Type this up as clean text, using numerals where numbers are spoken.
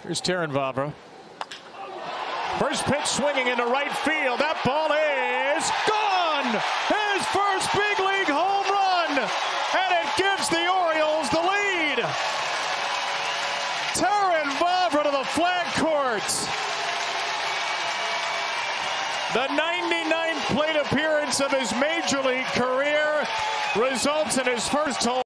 Here's Terrin Vavra. First pitch swinging into right field. That ball is gone! His first big league home run! And it gives the Orioles the lead! Terrin Vavra to the flag court. The 99th plate appearance of his major league career results in his first home.